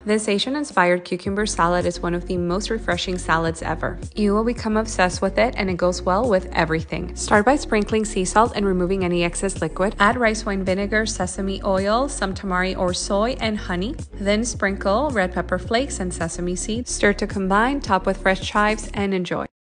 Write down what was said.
This Asian-inspired cucumber salad is one of the most refreshing salads ever. You will become obsessed with it, and it goes well with everything. Start by sprinkling sea salt and removing any excess liquid. Add rice wine vinegar, sesame oil, some tamari or soy, and honey. Then sprinkle red pepper flakes and sesame seeds. Stir to combine, top with fresh chives, and enjoy.